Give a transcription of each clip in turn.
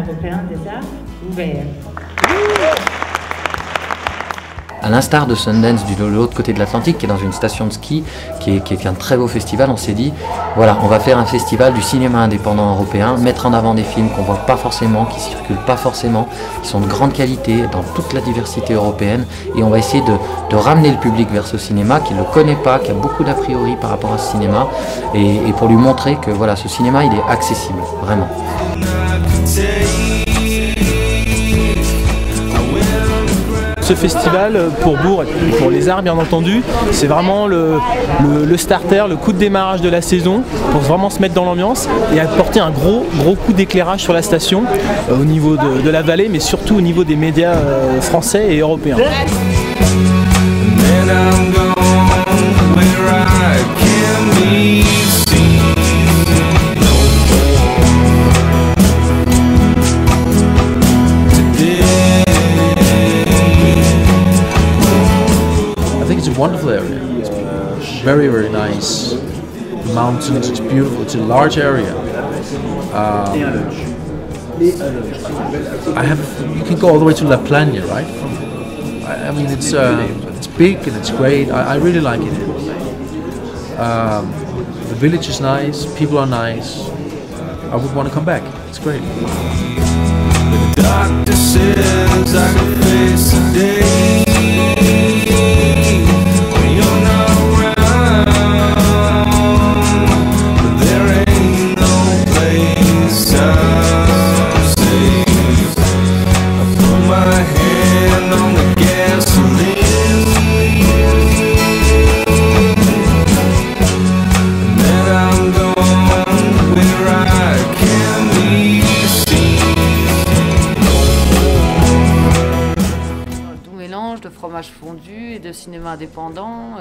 européen des arts ouverts. À l'instar de Sundance de l'autre côté de l'Atlantique, qui est dans une station de ski, qui est un très beau festival, on s'est dit, voilà, on va faire un festival du cinéma indépendant européen, mettre en avant des films qu'on ne voit pas forcément, qui ne circulent pas forcément, qui sont de grande qualité dans toute la diversité européenne, et on va essayer de ramener le public vers ce cinéma qui ne le connaît pas, qui a beaucoup d'a priori par rapport à ce cinéma, et pour lui montrer que voilà, ce cinéma il est accessible, vraiment. Ce festival, pour Bourg et pour les arts bien entendu, c'est vraiment le starter, le coup de démarrage de la saison pour vraiment se mettre dans l'ambiance et apporter un gros coup d'éclairage sur la station au niveau de la vallée, mais surtout au niveau des médias français et européens. It's a wonderful area. It's very nice. The mountains, it's beautiful. It's a large area. You can go all the way to La Plagne, right? I mean, it's big and it's great. I really like it. The village is nice. People are nice. I would want to come back. It's great. The doctor says I can face the day. De fromage fondu et de cinéma indépendant.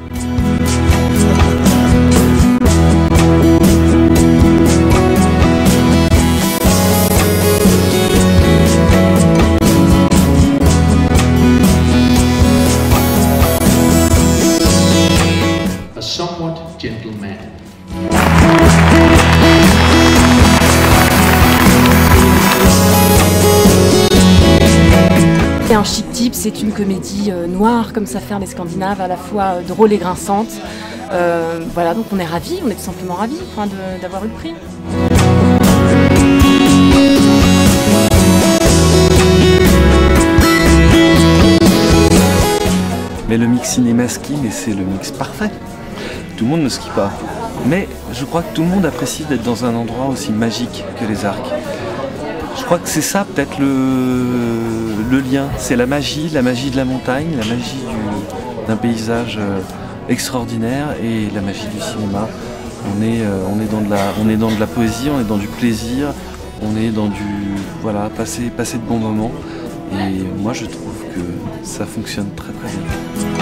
A somewhat gentle man. Un chic type, c'est une comédie noire comme ça fait les Scandinaves, à la fois drôle et grinçante. Voilà, donc on est ravis, on est tout simplement ravis d'avoir eu le prix. Mais le mix cinéma ski, mais c'est le mix parfait. Tout le monde ne skie pas. Mais je crois que tout le monde apprécie d'être dans un endroit aussi magique que les Arcs. Je crois que c'est ça peut-être le lien, c'est la magie de la montagne, la magie d'un paysage extraordinaire et la magie du cinéma. On est dans de la poésie, on est dans du plaisir, on est dans passer de bons moments et moi je trouve que ça fonctionne très bien.